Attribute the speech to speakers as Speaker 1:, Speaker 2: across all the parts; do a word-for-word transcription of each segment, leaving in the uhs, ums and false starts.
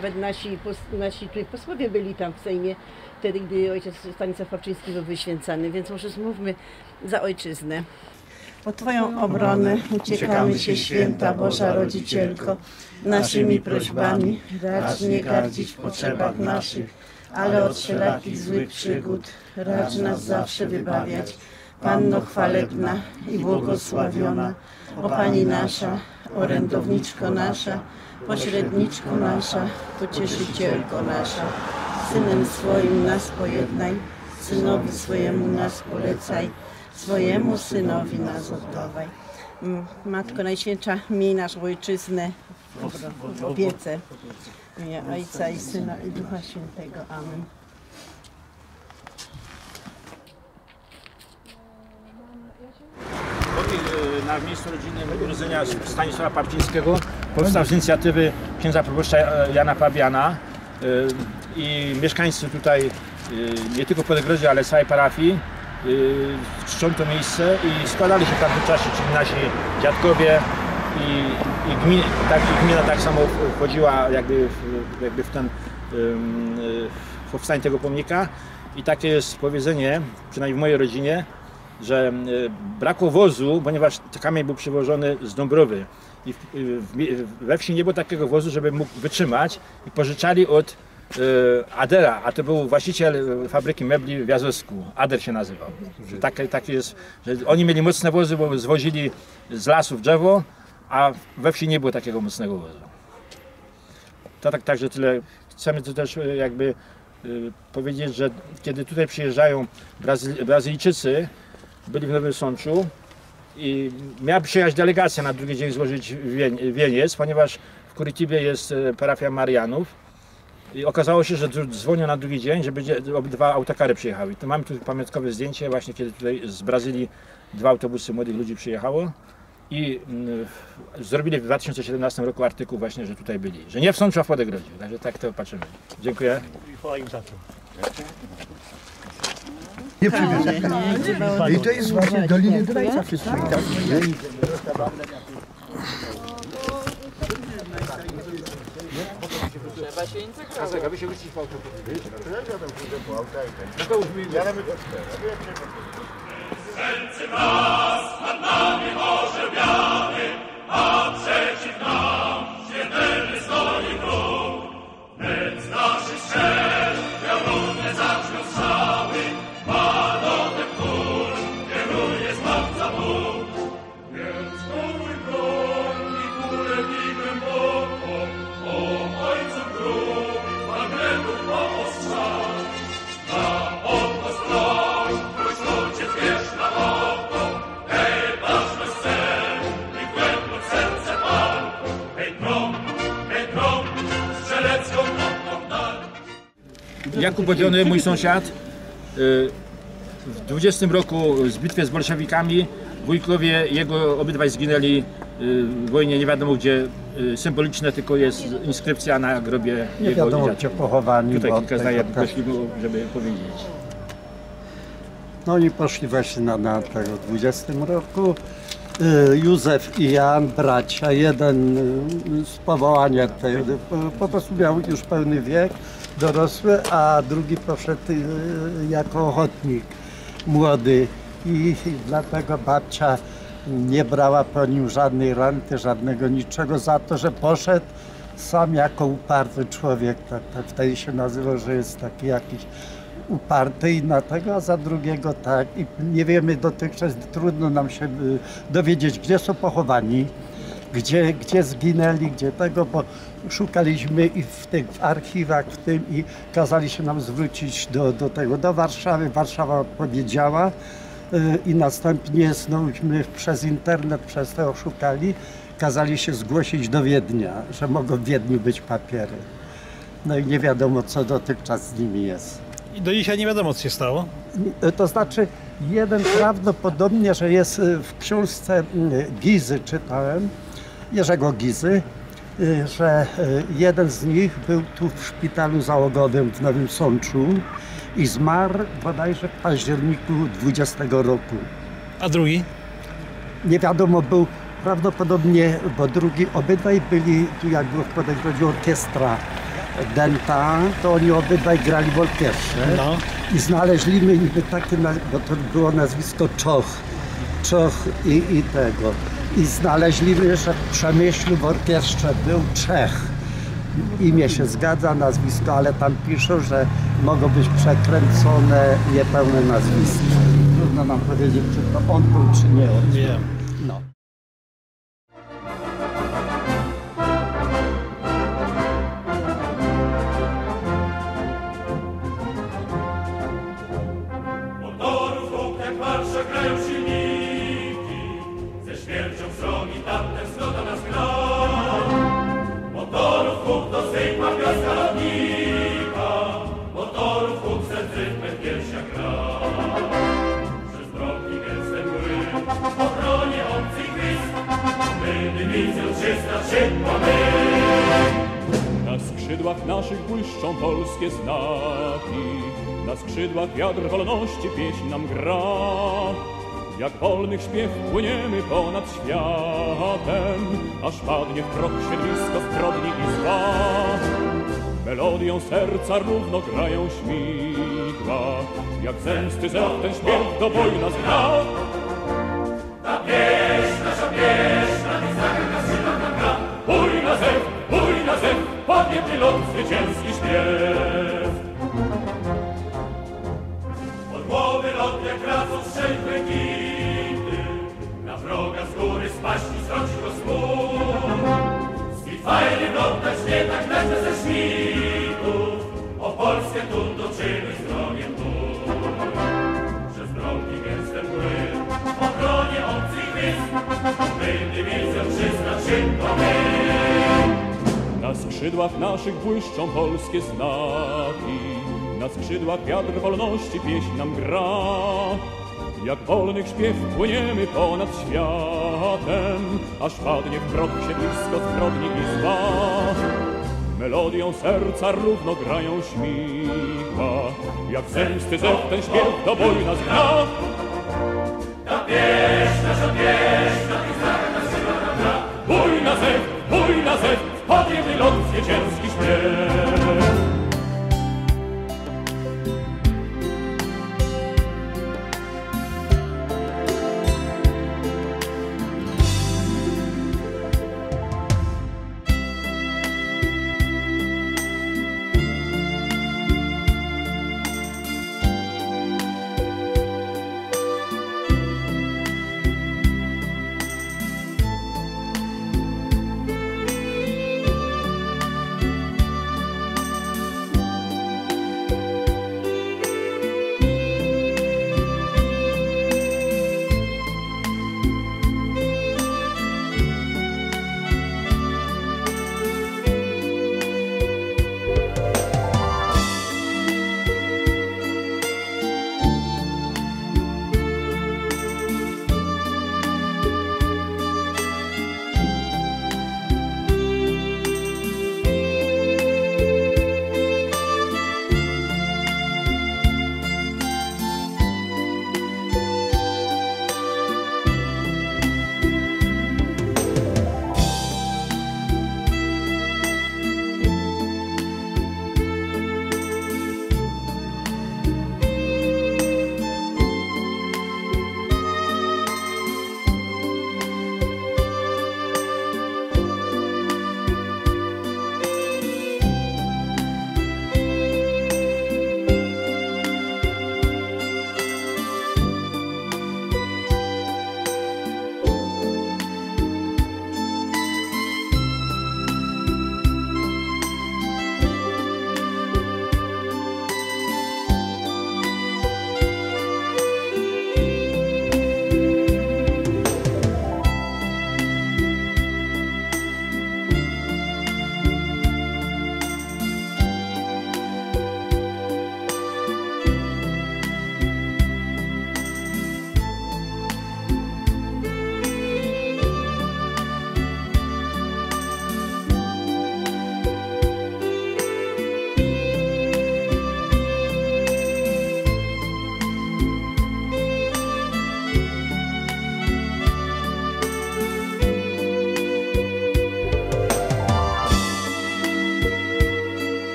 Speaker 1: nawet nasi, nasi tutaj posłowie byli tam w Sejmie, wtedy, gdy ojciec Stanisław Papczyński był wyświęcany, więc może zmówmy za ojczyznę. O Twoją obronę uciekamy Cię, święta Boża Rodzicielko, naszymi prośbami racz nie gardzić w potrzebach naszych, ale od wszelakich złych przygód racz nas zawsze wybawiać. Panno chwalebna i błogosławiona, o Pani nasza, orędowniczko nasza, pośredniczko nasza, pocieszycielko nasza, Synem swoim nas pojednaj, Synowi swojemu nas polecaj, swojemu Synowi nas oddawaj. Matko Najświętsza, miej naszą ojczyznę w opiece. W imię Ojca i Syna i Ducha Świętego. Amen.
Speaker 2: Na miejscu rodzinnym urodzenia Stanisława Papczyńskiego powstał z inicjatywy księdza proboszcza Jana Fabiana i mieszkańcy tutaj nie tylko Podegrodzia, ale całej parafii czczą to miejsce i składali się w tamtym czasie, czyli nasi dziadkowie i, i, gmin, tak, i gmina tak samo wchodziła jakby w, jakby w ten w powstanie tego pomnika i takie jest powiedzenie, przynajmniej w mojej rodzinie, że brakło wozu, ponieważ kamień był przywożony z Dąbrowy i we wsi nie było takiego wozu, żeby mógł wytrzymać i pożyczali od Adera, a to był właściciel fabryki mebli w Jazowsku, Ader się nazywał. Takie, takie jest, że oni mieli mocne wozy, bo zwozili z lasów drzewo, a we wsi nie było takiego mocnego wozu. To tak, także tyle. Chcemy tu też jakby y, powiedzieć, że kiedy tutaj przyjeżdżają Brazy, Brazylijczycy, byli w Nowym Sączu i miała przyjechać delegacja na drugi dzień złożyć wieniec, ponieważ w Kurytibie jest parafia Marianów i okazało się, że dzwonią na drugi dzień, że będzie obydwa autokary przyjechały. To mamy tu pamiątkowe zdjęcie właśnie, kiedy tutaj z Brazylii dwa autobusy młodych ludzi przyjechało i y, zrobili w dwa tysiące siedemnastym roku artykuł właśnie, że tutaj byli, że nie w Sączu, a w Podegrodziu. Także tak to patrzymy. Dziękuję.
Speaker 3: I chwała im za to.
Speaker 4: Nie przywiozę. I to jest właśnie Doliny Dunajca wszystko.
Speaker 5: Trzeba się integrować.
Speaker 2: A wy się wrócić po autobusie.
Speaker 6: Serce nas nad nami morze białe, a przeciw nam śmiertelny stoi wróg. Więc naszych strzel pioruny zaczną strzały, palotem kul kieruje Zbawca Bóg. Więc chowuj broń i kulę bij głęboko, o Ojcu grób, fragmentów po ostrzał. Na odnos broń, twój ojciec wiesz na oko, hej, ważność cel, i głębok serce pal. Hej, grom, hej, grom, strzelecką nogą dal.
Speaker 2: Jakub Bodziony, mój sąsiad, w dwudziestym roku z bitwie z bolszewikami wujkowie jego obydwaj zginęli w wojnie, nie wiadomo gdzie, symboliczne tylko jest inskrypcja na grobie
Speaker 4: Nie
Speaker 2: jego
Speaker 4: wiadomo
Speaker 2: dziadka.
Speaker 4: gdzie pochowani.
Speaker 2: Tutaj
Speaker 4: bo
Speaker 2: kilka
Speaker 4: tego
Speaker 2: zdań
Speaker 4: też-
Speaker 2: prosimy, żeby powiedzieć.
Speaker 4: No oni poszli właśnie na, na tego dwudziestym roku. Y, Józef i Jan, bracia, jeden y, z powołania tego, po, po prostu miał już pełny wiek, dorosły, a drugi poszedł y, jako ochotnik młody i, i dlatego babcia nie brała po nim żadnej renty, żadnego niczego za to, że poszedł sam jako uparty człowiek, tak, tak wtedy się nazywał, że jest taki jakiś uparty i na tego, a za drugiego tak. I nie wiemy dotychczas, trudno nam się y, dowiedzieć, gdzie są pochowani, gdzie, gdzie zginęli, gdzie tego, bo szukaliśmy i w tych w archiwach, w tym i kazali się nam zwrócić do, do tego, do Warszawy. Warszawa odpowiedziała y, i następnie znowuśmy przez internet, przez to szukali, kazali się zgłosić do Wiednia, że mogą w Wiedniu być papiery. No i nie wiadomo, co dotychczas z nimi jest.
Speaker 3: I do dzisiaj nie wiadomo, co się stało.
Speaker 4: To znaczy, jeden prawdopodobnie, że jest w książce Gizy, czytałem, Jerzego Gizy, że jeden z nich był tu w szpitalu załogowym w Nowym Sączu i zmarł bodajże w październiku dwudziestego roku.
Speaker 3: A drugi?
Speaker 4: Nie wiadomo, był prawdopodobnie, bo drugi, obydwaj byli, tu jak było w Podegrodziu orkiestra Denta, to oni obydwaj grali w orkiestrze.
Speaker 3: No.
Speaker 4: I znaleźliśmy niby takie, bo to było nazwisko Czoch. Czoch i, i tego. I znaleźliśmy, że w Przemyślu w orkiestrze był Czech. Imię się zgadza, nazwisko, ale tam piszą, że mogą być przekręcone niepełne nazwiska. Trudno nam powiedzieć, czy to on był, czy nie on.
Speaker 3: Wiem.
Speaker 4: No.
Speaker 6: Motorów huk jak marsze grają silniki, ze śmiercią wrogi tamten zgoda nas gra. Motorów huk to zwykła pioska lotnika, motorów huk set rytmem piersiach gra. Przez drogi gęste mgły, w obronie obcych wysp, my dywizją trzysta szybko my.
Speaker 5: Na skrzydłach naszych błyszczą polskie znaki, na skrzydłach wiatr wolności pieśń nam gra. Jak wolnych śpiew płyniemy ponad światem, aż padnie w proch siedlisko zbrodni i zła. Melodią serca równo grają śmigła, jak zemsty zew ten śpiew do boju nas gra.
Speaker 6: Ta pieśń, nasza pieśń, na tych znakach na skrzydłach nam gra. Bój na zew, bój na zew, podniebny lot, zwycięski śpiew. Od głowy lot jak radzą strzelby gity, na wroga z góry spaść i strącić go z gór. Spitfire wrotać nie tak nagle ze świtów, o Polskę tu toczymy z wrogiem tur. Przez drogi gęste mgły, w obronie obcych wysp, my dywizją trzysta szybko my.
Speaker 5: Na skrzydłach naszych błyszczą polskie znaki, na skrzydłach wiatr wolności pieśń nam gra. Jak wolnych śpiew płyniemy ponad światem, aż padnie w proch siedlisko zbrodni i zła. Melodią serca równo grają śmigła, jak zemsty zew ten śpiew do boju nas gra.
Speaker 6: Ta pieśń, nasza pieśń, na tych znakach na skrzydłach nam gra.
Speaker 5: Bój na zew, bój na zew, podniebny lot, zwycięski śpiew.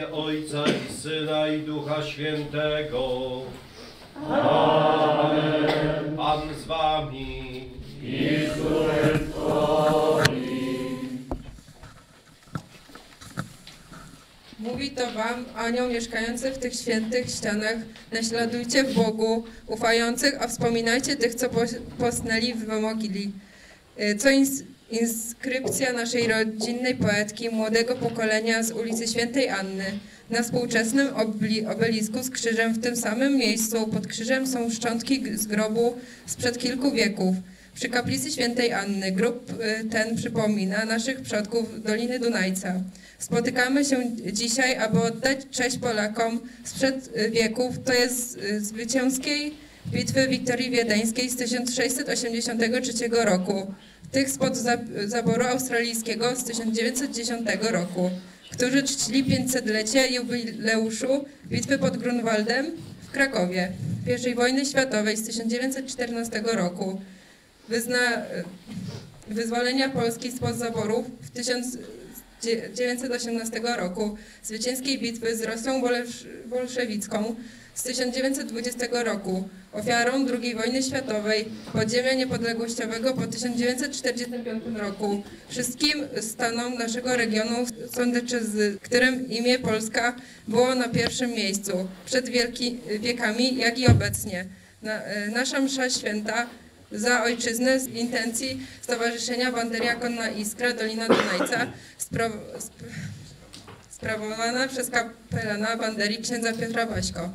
Speaker 7: imię Ojca i Syna i Ducha Świętego.
Speaker 6: Amen.
Speaker 7: Pan z wami.
Speaker 6: I z duchem Twoim.
Speaker 8: Mówi to wam, anioł mieszkający w tych świętych ścianach, naśladujcie w Bogu, ufających, a wspominajcie tych, co posnęli w mogili. Co ins inskrypcja naszej rodzinnej poetki, młodego pokolenia z ulicy Świętej Anny. Na współczesnym obelisku z krzyżem w tym samym miejscu pod krzyżem są szczątki z grobu sprzed kilku wieków. Przy kaplicy Świętej Anny grób ten przypomina naszych przodków Doliny Dunajca. Spotykamy się dzisiaj, aby oddać cześć Polakom sprzed wieków, to jest zwycięskiej bitwy Wiktorii Wiedeńskiej z tysiąc sześćset osiemdziesiątego trzeciego roku, tych spod zaboru australijskiego z tysiąc dziewięćset dziesiątego roku, którzy czcili pięćsetlecie jubileuszu bitwy pod Grunwaldem w Krakowie, pierwszej wojny światowej z tysiąc dziewięćset czternastego roku, wyzna, wyzwolenia Polski spod zaborów w tysiąc dziewięćset osiemnastego roku, zwycięskiej bitwy z Rosją bolszewicką z tysiąc dziewięćset dwudziestego roku, ofiarą drugiej wojny światowej, podziemia niepodległościowego po tysiąc dziewięćset czterdziestym piątym roku, wszystkim stanom naszego regionu Sądeczyzny, którym imię Polska było na pierwszym miejscu, przed wielki, wiekami, jak i obecnie. Na, nasza msza święta za ojczyznę z intencji Stowarzyszenia Banderia Konna Iskra Dolina Dunajca spra sp sprawowana przez kapelana banderii księdza Piotra Baśko.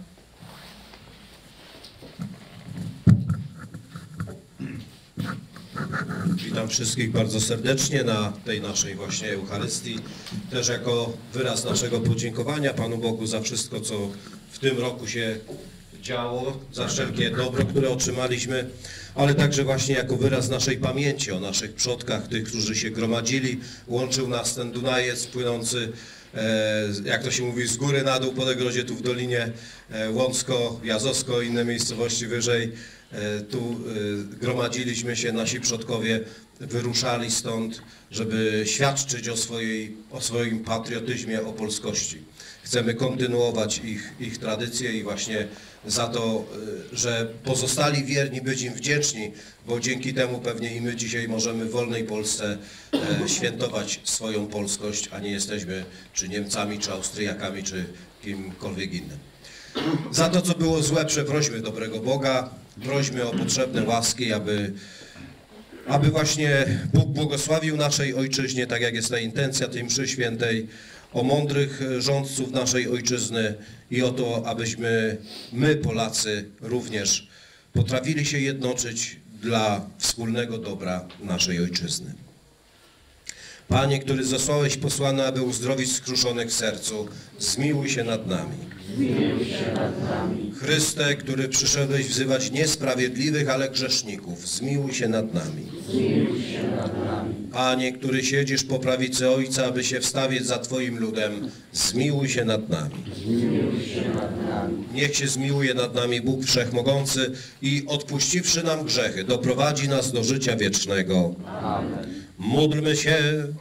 Speaker 7: Witam wszystkich bardzo serdecznie na tej naszej właśnie Eucharystii, też jako wyraz naszego podziękowania Panu Bogu za wszystko, co w tym roku się działo, za wszelkie dobro, które otrzymaliśmy, ale także właśnie jako wyraz naszej pamięci o naszych przodkach, tych, którzy się gromadzili. Łączył nas ten Dunajec płynący, e, jak to się mówi, z góry na dół po Degrodzie, tu w Dolinie e, Łącko, Jazowsko, inne miejscowości wyżej. E, tu e, gromadziliśmy się, nasi przodkowie wyruszali stąd, żeby świadczyć o, swojej, o swoim patriotyzmie, o polskości. Chcemy kontynuować ich, ich tradycję i właśnie za to, że pozostali wierni, być im wdzięczni, bo dzięki temu pewnie i my dzisiaj możemy w wolnej Polsce e, świętować swoją polskość, a nie jesteśmy czy Niemcami, czy Austriakami, czy kimkolwiek innym. Za to, co było złe, przeprośmy dobrego Boga, prośmy o potrzebne łaski, aby, aby właśnie Bóg błogosławił naszej ojczyźnie, tak jak jest ta intencja tej mszy świętej, o mądrych rządców naszej ojczyzny i o to, abyśmy my, Polacy, również potrafili się jednoczyć dla wspólnego dobra naszej ojczyzny. Panie, który zesłałeś posłana, aby uzdrowić skruszonych w sercu, zmiłuj się nad nami.
Speaker 6: Zmiłuj się nad nami.
Speaker 7: Chryste, który przyszedłeś wzywać niesprawiedliwych, ale grzeszników, zmiłuj się nad nami.
Speaker 6: Zmiłuj się nad nami.
Speaker 7: Panie, który siedzisz po prawicy Ojca, aby się wstawić za Twoim ludem, zmiłuj się nad nami.
Speaker 6: Zmiłuj się nad nami.
Speaker 7: Niech się zmiłuje nad nami Bóg Wszechmogący i odpuściwszy nam grzechy, doprowadzi nas do życia wiecznego.
Speaker 6: Amen.
Speaker 7: Módlmy się.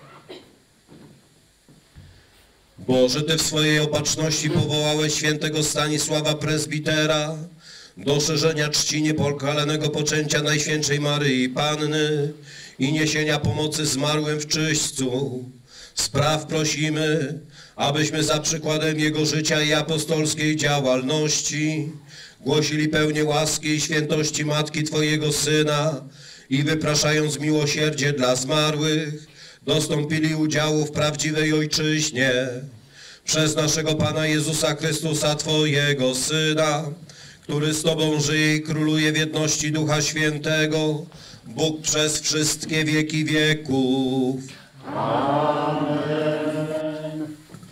Speaker 7: Boże, Ty w swojej opatrzności powołałeś świętego Stanisława Prezbitera do szerzenia czci niepokalanego poczęcia Najświętszej Maryi Panny i niesienia pomocy zmarłym w czyśćcu. Spraw prosimy, abyśmy za przykładem Jego życia i apostolskiej działalności głosili pełnię łaski i świętości Matki Twojego Syna i wypraszając miłosierdzie dla zmarłych, dostąpili udziału w prawdziwej ojczyźnie przez naszego Pana Jezusa Chrystusa, Twojego Syna, który z Tobą żyje i króluje w jedności Ducha Świętego, Bóg przez wszystkie wieki wieków.
Speaker 6: Amen.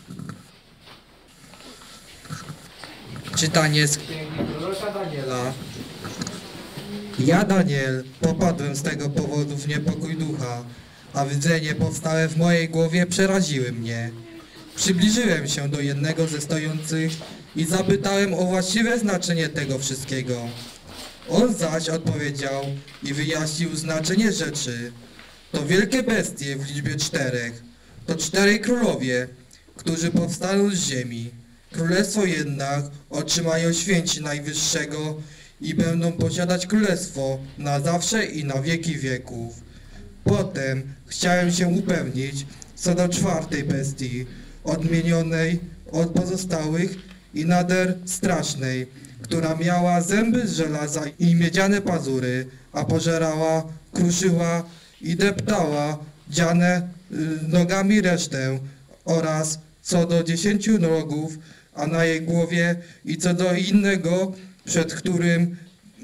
Speaker 9: Czytanie z księgi proroka Daniela. Ja, Daniel, popadłem z tego powodu w niepokój ducha, a widzenie powstałe w mojej głowie przeraziły mnie. Przybliżyłem się do jednego ze stojących i zapytałem o właściwe znaczenie tego wszystkiego. On zaś odpowiedział i wyjaśnił znaczenie rzeczy. To wielkie bestie w liczbie czterech, to czterej królowie, którzy powstaną z ziemi. Królestwo jednak otrzymają święci Najwyższego i będą posiadać królestwo na zawsze i na wieki wieków. Potem chciałem się upewnić co do czwartej bestii, odmienionej od pozostałych i nader strasznej, która miała zęby z żelaza i miedziane pazury, a pożerała, kruszyła i deptała dziane y, nogami resztę oraz co do dziesięciu rogów, a na jej głowie i co do innego, przed którym,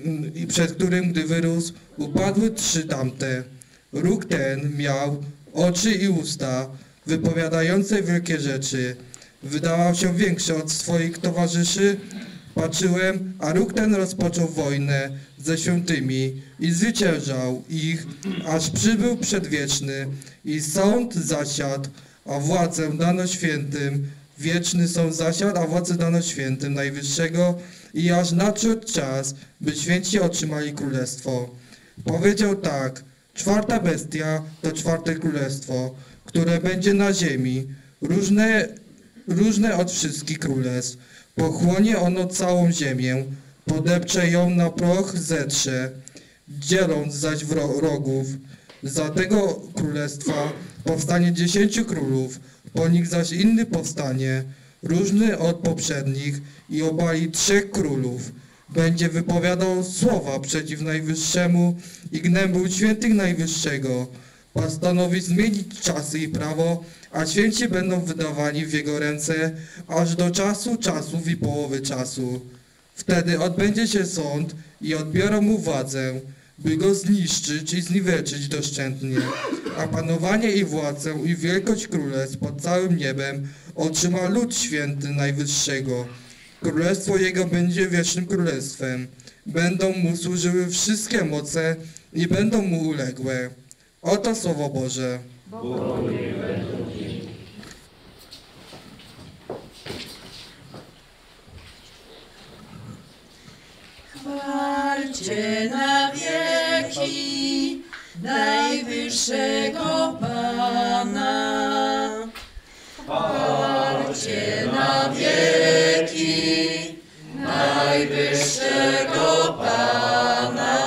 Speaker 9: y, przed którym gdy wyrósł, upadły trzy tamte. Róg ten miał oczy i usta, wypowiadające wielkie rzeczy. Wydawał się większy od swoich towarzyszy. Patrzyłem, a róg ten rozpoczął wojnę ze świętymi i zwyciężał ich, aż przybył przedwieczny i sąd zasiadł, a władzę dano świętym. Wieczny sąd zasiadł, a władzę dano świętym Najwyższego i aż nadszedł czas, by święci otrzymali królestwo. Powiedział tak: czwarta bestia to czwarte królestwo, które będzie na ziemi, różne, różne od wszystkich królestw. Pochłonie ono całą ziemię, podepcze ją na proch, zetrze, dzieląc zaś wrogów. Za tego królestwa powstanie dziesięciu królów, po nich zaś inny powstanie, różny od poprzednich i obali trzech królów. Będzie wypowiadał słowa przeciw Najwyższemu i gnębił świętych Najwyższego. Postanowi zmienić czasy i prawo, a święci będą wydawani w jego ręce aż do czasu czasów i połowy czasu. Wtedy odbędzie się sąd i odbiorą mu władzę, by go zniszczyć i zniweczyć doszczętnie. A panowanie i władzę i wielkość królestw pod całym niebem otrzyma lud święty Najwyższego. Królestwo jego będzie wiecznym królestwem. Będą mu służyły wszystkie moce i będą mu uległe. Oto Słowo Boże.
Speaker 10: Chwalcie na wieki Najwyższego Pana. Chwalcie na wieki Najwyższego Pana.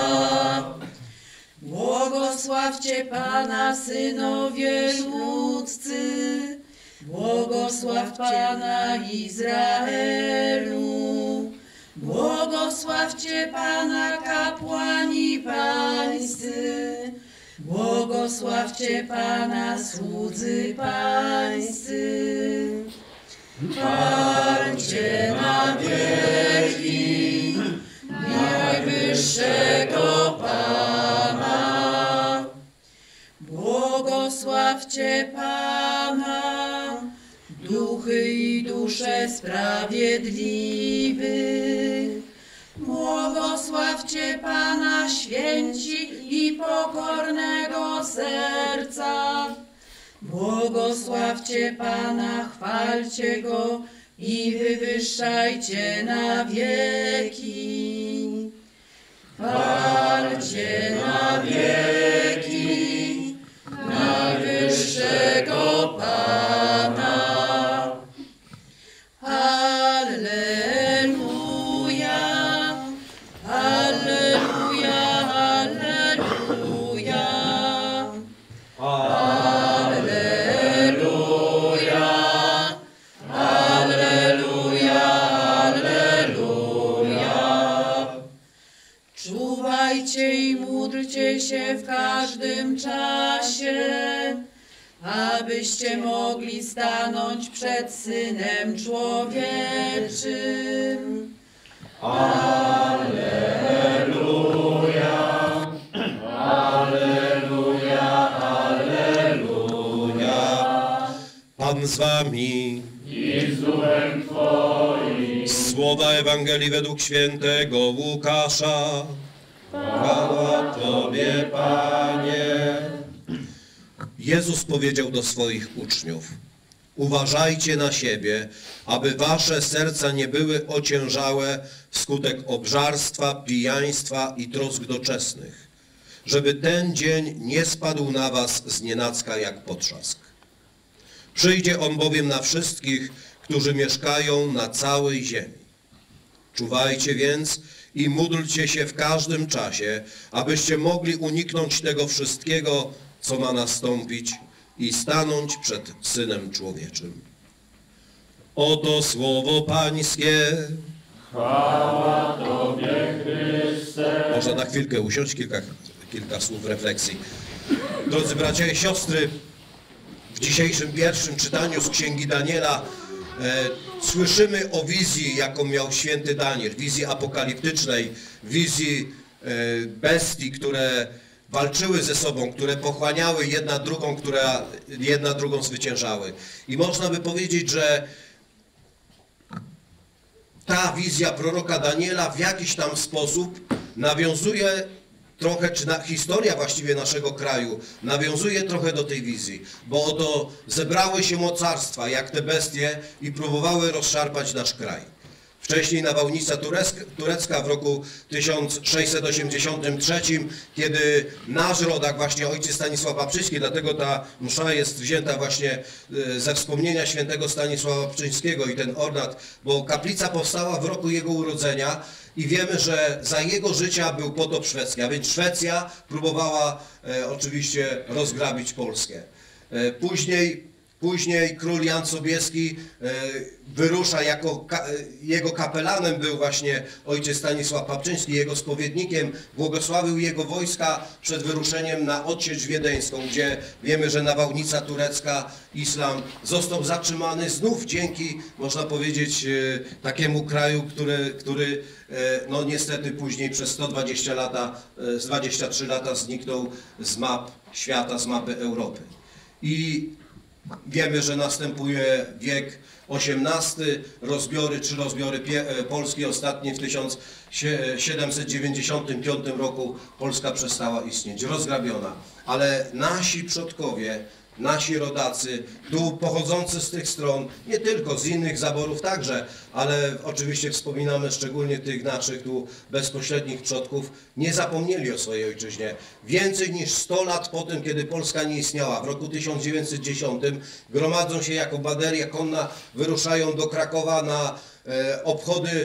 Speaker 10: Błogosławcie Pana, synowie ludzcy, błogosław Pana Izraelu. Błogosławcie Pana, kapłani pańscy, błogosławcie Pana, słudzy pańscy. Chwalcie na wieki Najwyższego Pana. Błogosławcie Pana, duchy i dusze sprawiedliwych. Błogosławcie Pana, święci i pokornego serca. Błogosławcie Pana, chwalcie Go i wywyższajcie na wieki. Chwalcie na wieki Najwyższego Pana. Alleluja, alleluja, alleluja. Alleluja, alleluja, alleluja. Czuwajcie i módlcie się w każdym czasie, abyście mogli stanąć przed Synem Człowieczym.
Speaker 7: Alleluja, alleluja, alleluja. Pan z wami
Speaker 6: I z duchem Twoim.
Speaker 7: Słowa Ewangelii według świętego Łukasza. Chwała Tobie, Panie. Jezus powiedział do swoich uczniów: uważajcie na siebie, aby wasze serca nie były ociężałe wskutek obżarstwa, pijaństwa i trosk doczesnych, żeby ten dzień nie spadł na was znienacka jak potrzask. Przyjdzie On bowiem na wszystkich, którzy mieszkają na całej ziemi. Czuwajcie więc i módlcie się w każdym czasie, abyście mogli uniknąć tego wszystkiego, co ma nastąpić i stanąć przed Synem Człowieczym. Oto słowo Pańskie.
Speaker 6: Chwała Tobie, Chryste.
Speaker 7: Można na chwilkę usiąść, kilka, kilka słów refleksji. Drodzy bracia i siostry, w dzisiejszym pierwszym czytaniu z Księgi Daniela e, słyszymy o wizji, jaką miał święty Daniel, wizji apokaliptycznej, wizji e, bestii, które walczyły ze sobą, które pochłaniały jedna drugą, która jedna drugą zwyciężały. I można by powiedzieć, że ta wizja proroka Daniela w jakiś tam sposób nawiązuje trochę, czy na, historia właściwie naszego kraju nawiązuje trochę do tej wizji, bo oto zebrały się mocarstwa, jak te bestie, i próbowały rozszarpać nasz kraj. Wcześniej nawałnica turecka w roku tysiąc sześćset osiemdziesiątym trzecim, kiedy nasz rodak, właśnie ojciec Stanisław Bapczyński, dlatego ta msza jest wzięta właśnie ze wspomnienia świętego Stanisława Bapczyńskiego i ten ornat, bo kaplica powstała w roku jego urodzenia i wiemy, że za jego życia był potop szwedzki, a więc Szwecja próbowała e, oczywiście rozgrabić Polskę. E, później Później król Jan Sobieski e, wyrusza, jako ka, jego kapelanem był właśnie ojciec Stanisław Bapczyński, jego spowiednikiem, błogosławił jego wojska przed wyruszeniem na odsiecz wiedeńską, gdzie wiemy, że nawałnica turecka, islam został zatrzymany znów dzięki, można powiedzieć, e, takiemu kraju, który, który e, no niestety później przez sto dwadzieścia lata, e, dwadzieścia trzy lata zniknął z map świata, z mapy Europy. I wiemy, że następuje wiek osiemnasty, rozbiory, czy rozbiory Polski ostatnie w tysiąc siedemset dziewięćdziesiątym piątym roku Polska przestała istnieć, rozgrabiona. Ale nasi przodkowie, nasi rodacy, tu pochodzący z tych stron, nie tylko z innych zaborów także, ale oczywiście wspominamy szczególnie tych naszych tu bezpośrednich przodków, nie zapomnieli o swojej ojczyźnie. Więcej niż sto lat po tym, kiedy Polska nie istniała, w roku tysiąc dziewięćset dziesiątym gromadzą się jako bateria konna, wyruszają do Krakowa na e, obchody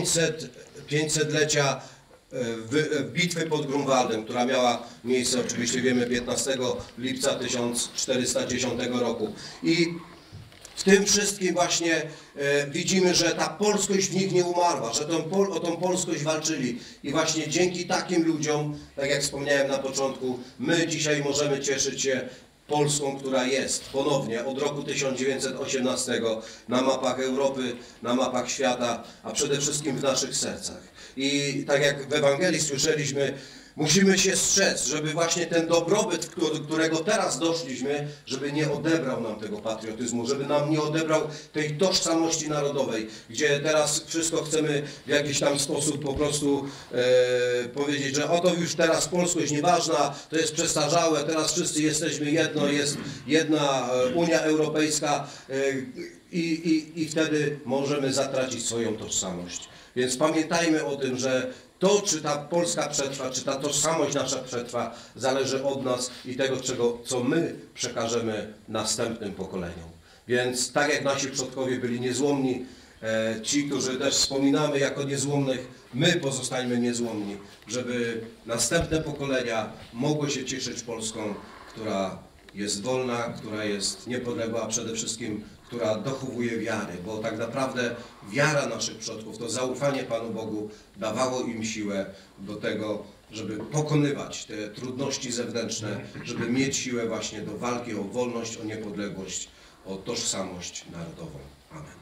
Speaker 7: pięćsetlecia W, bitwy pod Grunwaldem, która miała miejsce, oczywiście wiemy, piętnastego lipca tysiąc czterysta dziesiątego roku. I w tym wszystkim właśnie e, widzimy, że ta polskość w nich nie umarła, że tą, pol, o tą polskość walczyli. I właśnie dzięki takim ludziom, tak jak wspomniałem na początku, my dzisiaj możemy cieszyć się Polską, która jest ponownie od roku tysiąc dziewięćset osiemnastego na mapach Europy, na mapach świata, a przede wszystkim w naszych sercach. I tak jak w Ewangelii słyszeliśmy, musimy się strzec, żeby właśnie ten dobrobyt, do którego teraz doszliśmy, żeby nie odebrał nam tego patriotyzmu, żeby nam nie odebrał tej tożsamości narodowej, gdzie teraz wszystko chcemy w jakiś tam sposób po prostu e, powiedzieć, że oto już teraz polskość nieważna, to jest przestarzałe, teraz wszyscy jesteśmy jedno, jest jedna Unia Europejska e, i, i, i wtedy możemy zatracić swoją tożsamość. Więc pamiętajmy o tym, że to, czy ta Polska przetrwa, czy ta tożsamość nasza przetrwa, zależy od nas i tego, czego, co my przekażemy następnym pokoleniom. Więc tak jak nasi przodkowie byli niezłomni, e, ci, którzy też wspominamy jako niezłomnych, my pozostańmy niezłomni, żeby następne pokolenia mogły się cieszyć Polską, która jest wolna, która jest niepodległa, a przede wszystkim która dochowuje wiary, bo tak naprawdę wiara naszych przodków, to zaufanie Panu Bogu dawało im siłę do tego, żeby pokonywać te trudności zewnętrzne, żeby mieć siłę właśnie do walki o wolność, o niepodległość, o tożsamość narodową. Amen.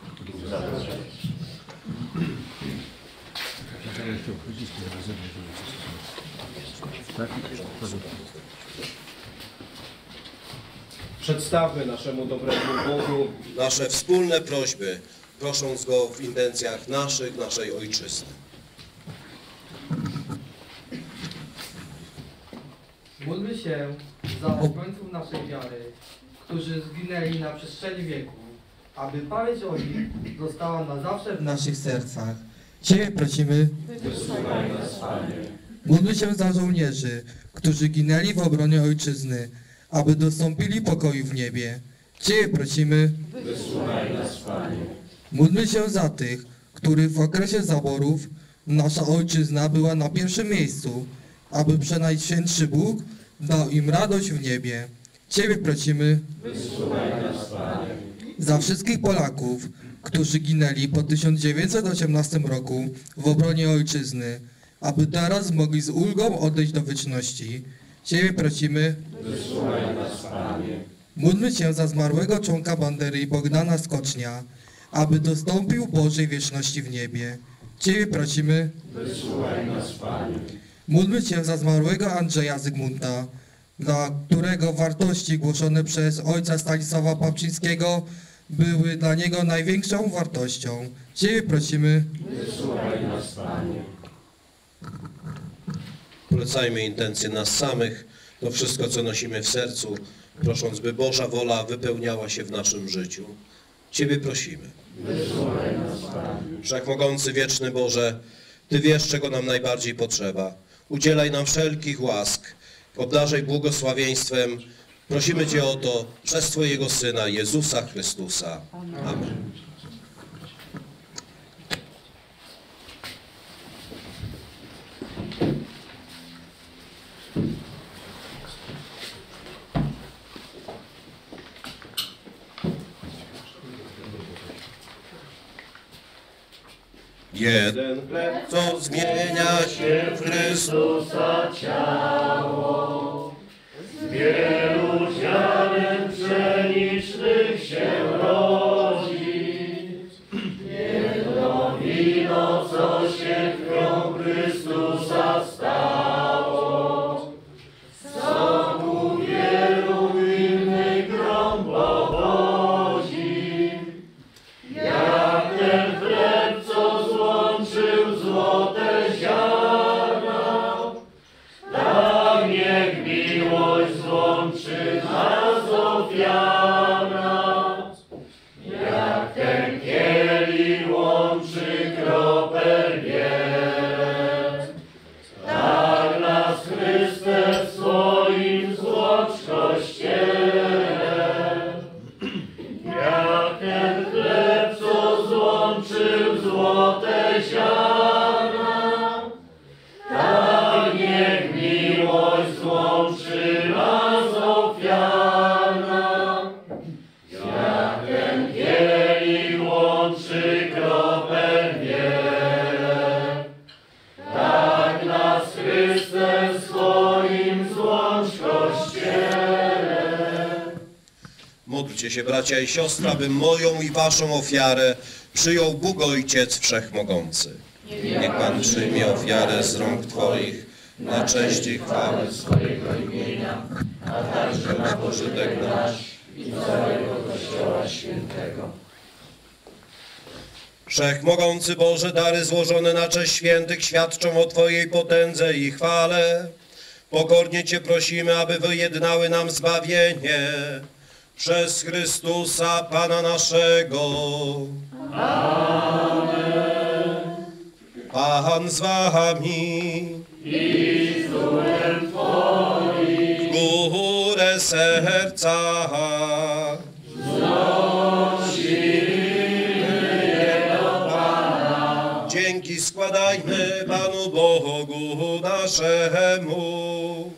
Speaker 7: Przedstawmy naszemu dobremu Bogu nasze wspólne prośby, prosząc Go w intencjach naszych, naszej Ojczyzny.
Speaker 11: Módlmy się za obrońców naszej wiary, którzy zginęli na przestrzeni wieków, aby pamięć o nich została na zawsze w naszych sercach.
Speaker 9: Ciebie prosimy, módlmy się za żołnierzy, którzy ginęli w obronie Ojczyzny, aby dostąpili pokoju w niebie. Ciebie prosimy,
Speaker 6: Wysłuchaj nas, Panie.
Speaker 9: módlmy się za tych, których w okresie zaborów nasza ojczyzna była na pierwszym miejscu, aby Przenajświętszy Bóg dał im radość w niebie. Ciebie prosimy,
Speaker 6: Wysłuchaj nas, Panie.
Speaker 9: za wszystkich Polaków, którzy ginęli po tysiąc dziewięćset osiemnastym roku w obronie ojczyzny, aby teraz mogli z ulgą odejść do wieczności. Ciebie prosimy,
Speaker 6: Wysłuchaj nas, Panie.
Speaker 9: módlmy się za zmarłego członka Bandery Bogdana Skocznia, aby dostąpił Bożej wieczności w niebie. Ciebie prosimy,
Speaker 6: Wysłuchaj nas, Panie.
Speaker 9: módlmy się za zmarłego Andrzeja Zygmunta, dla którego wartości głoszone przez ojca Stanisława Papczyńskiego były dla niego największą wartością. Ciebie prosimy,
Speaker 6: Wysłuchaj nas, Panie.
Speaker 7: Polecajmy intencje nas samych, to wszystko, co nosimy w sercu, prosząc, by Boża wola wypełniała się w naszym życiu. Ciebie prosimy.
Speaker 6: Wysłuchaj nas, Panie.
Speaker 7: Wszechmogący, wieczny Boże, Ty wiesz, czego nam najbardziej potrzeba. Udzielaj nam wszelkich łask, obdarzaj błogosławieństwem. Prosimy Cię o to przez Twojego Syna, Jezusa Chrystusa. Amen. Jeden chleb, co zmienia się w Chrystusa ciało,
Speaker 6: z wielu ziaren pszenicznych się rodzi. Jedno wino, co się krwią Chrystusa stało, soku wielu innych grom powodzi. Jak ten chleb, co złączył złote ziarna, tak niech miłość złączy nas ofiara. Jak ten kielich łączy kropel wiele, tak nas Chryste w swoim złącz Kościele. Jak ten chleb, co złączył złote ziarna, tak niech miłość złączy nas ofiarna. Jak ten kielich łączy kropel wiele, tak nas Chryste w swoim złącz Kościele.
Speaker 7: Módlcie się, bracia i siostry, aby moją i waszą ofiarę przyjął Bóg Ojciec Wszechmogący. Niech Pan przyjmie ofiarę z rąk Twoich na cześć i chwałę swojego imienia, a także na pożytek nasz i całego Kościoła Świętego. Wszechmogący Boże, dary złożone na cześć świętych świadczą o Twojej potędze i chwale. Pokornie Cię prosimy, aby wyjednały nam zbawienie przez Chrystusa Pana naszego.
Speaker 6: Amen.
Speaker 7: Pan z wami
Speaker 6: i z duchem Twoim.
Speaker 7: W górę serca
Speaker 6: wznosimy je do Pana.
Speaker 7: dzięki składajmy Panu Bogu naszemu.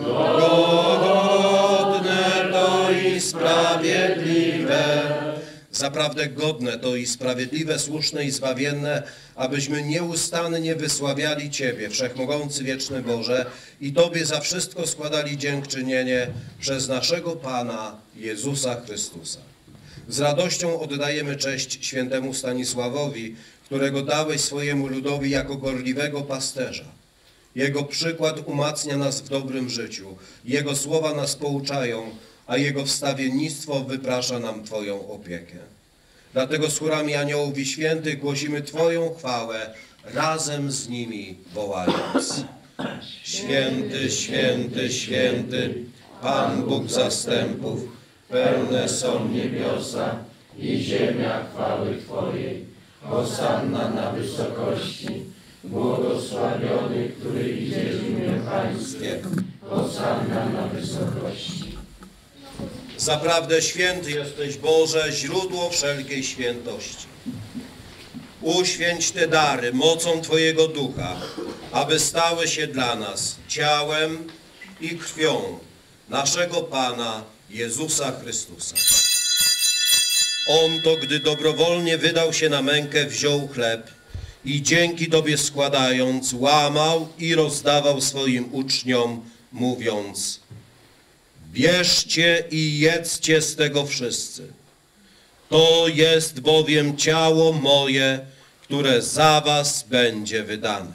Speaker 7: Godne to i sprawiedliwe. Zaprawdę godne to i sprawiedliwe, słuszne i zbawienne, abyśmy nieustannie wysławiali Ciebie, Wszechmogący Wieczny Boże, i Tobie za wszystko składali dziękczynienie przez naszego Pana Jezusa Chrystusa. Z radością oddajemy cześć świętemu Stanisławowi, którego dałeś swojemu ludowi jako gorliwego pasterza. Jego przykład umacnia nas w dobrym życiu, Jego słowa nas pouczają, a Jego wstawiennictwo wyprasza nam Twoją opiekę. Dlatego z chórami aniołów i świętych głosimy Twoją chwałę, razem z nimi wołając. Święty, święty, święty, Pan Bóg zastępów, pełne są niebiosa
Speaker 6: i ziemia chwały Twojej. Hosanna na wysokości, błogosławiony, który idzie w imię Pańskie. Hosanna na wysokości.
Speaker 7: Zaprawdę święty jesteś, Boże, źródło wszelkiej świętości. Uświęć te dary mocą Twojego Ducha, aby stały się dla nas ciałem i krwią naszego Pana Jezusa Chrystusa. On to, gdy dobrowolnie wydał się na mękę, wziął chleb i dzięki Tobie składając, łamał i rozdawał swoim uczniom, mówiąc: bierzcie i jedzcie z tego wszyscy. To jest bowiem ciało moje, które za was będzie wydane.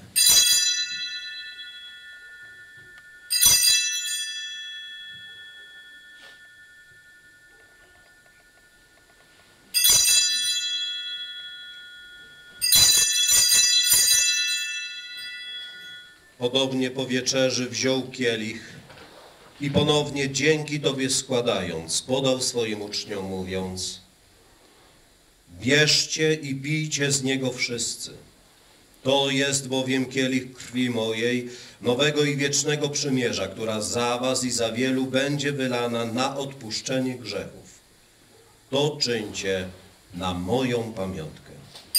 Speaker 7: Podobnie po wieczerzy wziął kielich i ponownie dzięki Tobie składając, podał swoim uczniom, mówiąc: bierzcie i pijcie z niego wszyscy. To jest bowiem kielich krwi mojej, nowego i wiecznego przymierza, która za was i za wielu będzie wylana na odpuszczenie grzechów. To czyńcie na moją pamiątkę.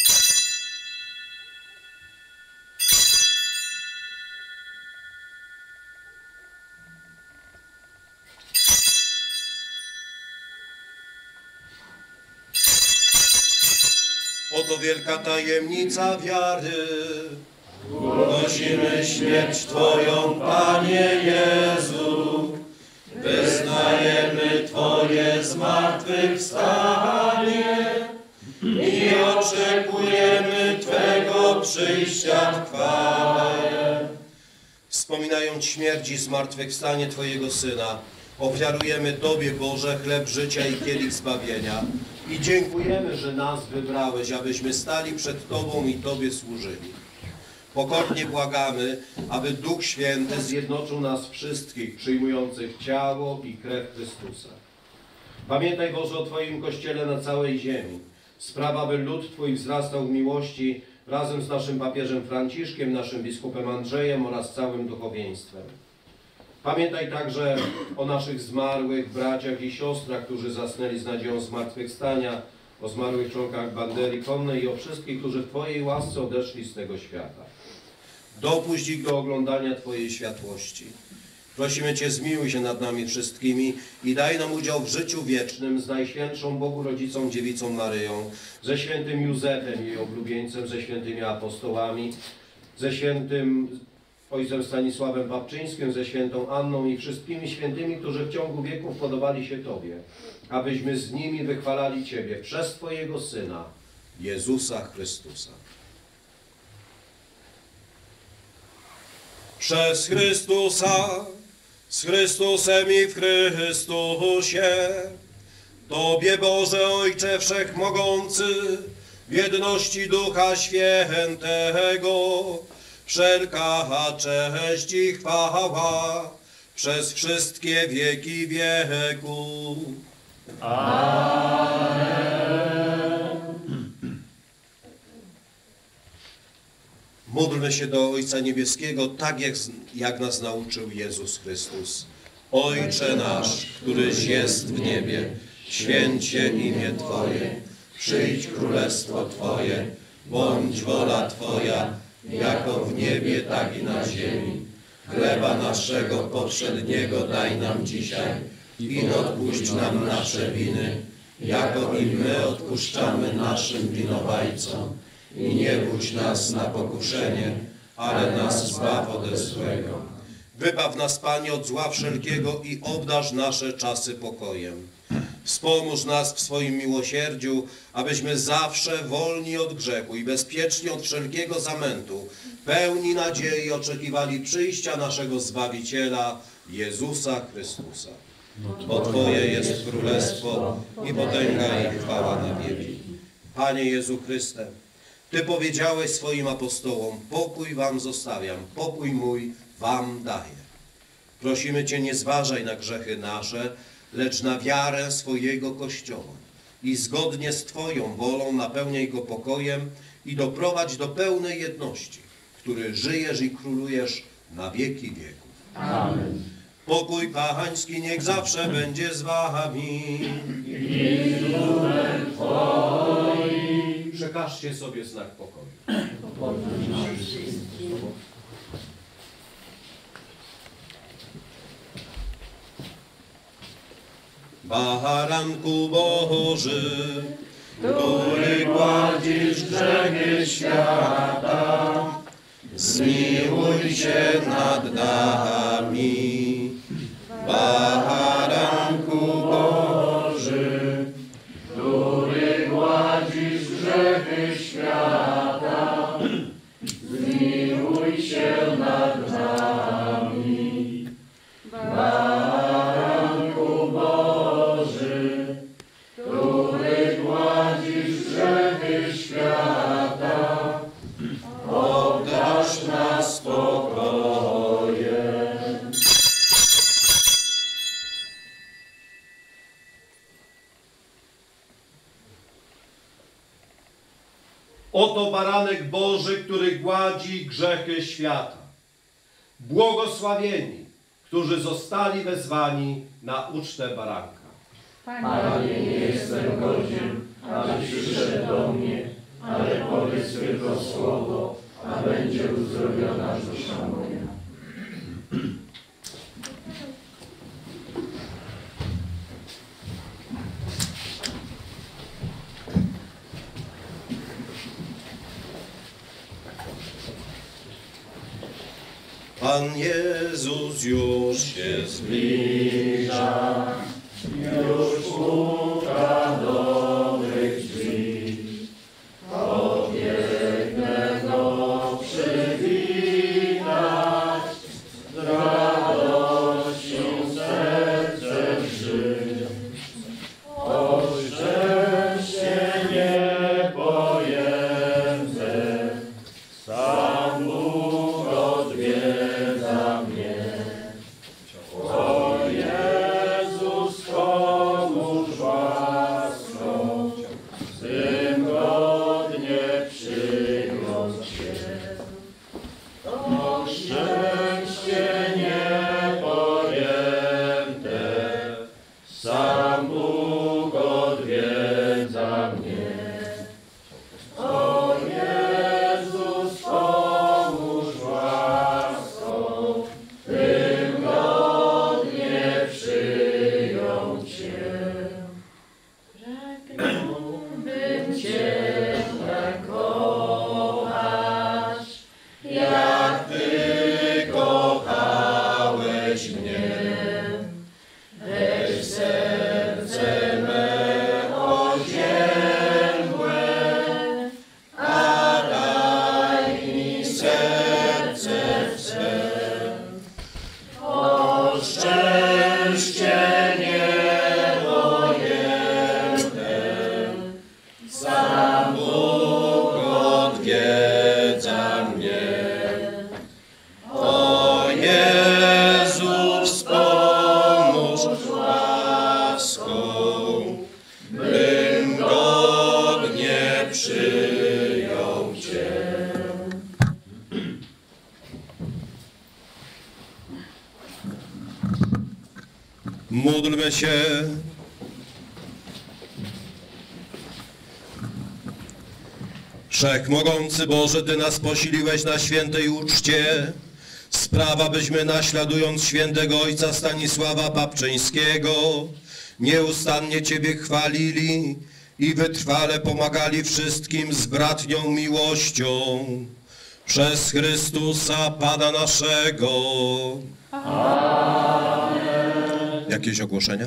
Speaker 7: Oto wielka tajemnica wiary. Głosimy śmierć Twoją, Panie Jezu. Wyznajemy Twoje zmartwychwstanie i oczekujemy Twego przyjścia w chwale. Wspominając śmierć i zmartwychwstanie Twojego Syna, ofiarujemy Tobie, Boże, chleb życia i kielich zbawienia i dziękujemy, że nas wybrałeś, abyśmy stali przed Tobą i Tobie służyli. Pokornie błagamy, aby Duch Święty zjednoczył nas wszystkich, przyjmujących ciało i krew Chrystusa. Pamiętaj, Boże, o Twoim Kościele na całej ziemi. Spraw, aby lud Twój wzrastał w miłości razem z naszym papieżem Franciszkiem, naszym biskupem Andrzejem oraz całym duchowieństwem. Pamiętaj także o naszych zmarłych braciach i siostrach, którzy zasnęli z nadzieją zmartwychwstania, o zmarłych członkach bandery konnej i o wszystkich, którzy w Twojej łasce odeszli z tego świata. Dopuść ich do oglądania Twojej światłości. Prosimy Cię, zmiłuj się nad nami wszystkimi i daj nam udział w życiu wiecznym z Najświętszą Bogu Rodzicą Dziewicą Maryją, ze świętym Józefem, jej oblubieńcem, ze świętymi apostołami, ze świętym ojcem Stanisławem Papczyńskim, ze świętą Anną i wszystkimi świętymi, którzy w ciągu wieków podobali się Tobie, abyśmy z nimi wychwalali Ciebie przez Twojego Syna, Jezusa Chrystusa. Przez Chrystusa, z Chrystusem i w Chrystusie, Tobie, Boże Ojcze Wszechmogący, w jedności Ducha Świętego, wszelka cześć i chwała przez wszystkie wieki wieków. Amen. Módlmy się do Ojca Niebieskiego, tak jak, jak nas nauczył Jezus Chrystus. Ojcze nasz, któryś jest w niebie, święć się imię Twoje, przyjdź królestwo Twoje, bądź wola Twoja, jako w niebie, tak i na ziemi. Chleba naszego powszedniego daj nam dzisiaj i odpuść nam nasze winy, jako i my odpuszczamy naszym winowajcom. I nie wódź nas na pokuszenie, ale nas zbaw ode złego. Wybaw nas, Panie, od zła wszelkiego i obdarz nasze czasy pokojem. Wspomóż nas w swoim miłosierdziu, abyśmy zawsze wolni od grzechu i bezpieczni od wszelkiego zamętu, pełni nadziei oczekiwali przyjścia naszego Zbawiciela, Jezusa Chrystusa. Bo Twoje jest królestwo i potęga i chwała na wieki. Panie Jezu Chryste, Ty powiedziałeś swoim apostołom: pokój wam zostawiam, pokój mój wam daję. Prosimy Cię, nie zważaj na grzechy nasze, lecz na wiarę swojego Kościoła i zgodnie z Twoją wolą napełniaj go pokojem i doprowadź do pełnej jedności, który żyjesz i królujesz na wieki wieków. Amen. Pokój pachański niech zawsze będzie z wami.
Speaker 6: I z duchem Twoim.
Speaker 7: Przekażcie sobie znak pokoju. Baranku Boży, który gładzisz grzechy świata, zmiłuj się nad nami. Baranku Boży, który gładzisz grzechy świata, zmiłuj się nad nami. Baranku Boży, który gładzisz grzechy świata, obdarz nas spokojem.
Speaker 12: Oto baranek Boży, który gładzi grzechy świata. Błogosławieni, którzy zostali wezwani na ucztę baranka.
Speaker 6: Panie, nie jestem godzien, abyś przyszedł do mnie, ale powiedz tylko słowo, a będzie uzdrowiona dusza moja.
Speaker 7: Pan Jezus już się zbliża,
Speaker 6: już puka do mych drzwi. Pobiegnę go przywitać, z radością serce drży. O szczęście niepojęte, sam Bóg odwiedza mnie. O Jezus, pomóż łaską, tym godnie przyjąć Cię. O szczęście niepojęte, sam Bóg odwiedza mnie. O Jezus, pomóż łaską, tym godnie przyjąć Cię. Pragnąłbym Cię tak kochać, jak Ty kochałeś mnie. Weź serce me oziębłe, a daj mi serce Twe. O szczęście niepojęte, sam Bóg odwiedza mnie. O Jezu, wspomóż łaską, bym godnie przyjął Cię.
Speaker 7: módlmy się. Wszechmogący Boże, Ty nas posiliłeś na świętej uczcie. Sprawa, byśmy naśladując świętego Ojca Stanisława Papczyńskiego nieustannie Ciebie chwalili i wytrwale pomagali wszystkim z bratnią miłością. Przez Chrystusa Pana naszego. Amen. Jakieś ogłoszenia?